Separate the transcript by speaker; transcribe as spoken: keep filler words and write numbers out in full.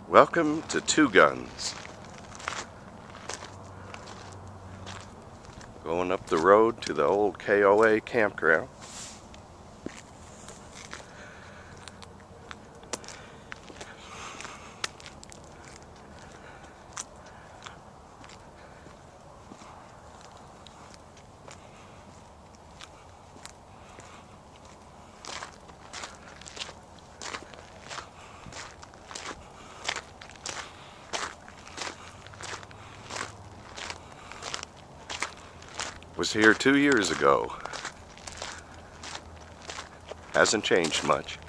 Speaker 1: Welcome to Two Guns. Going up the road to the old K O A campground. Was here two years ago. Hasn't changed much.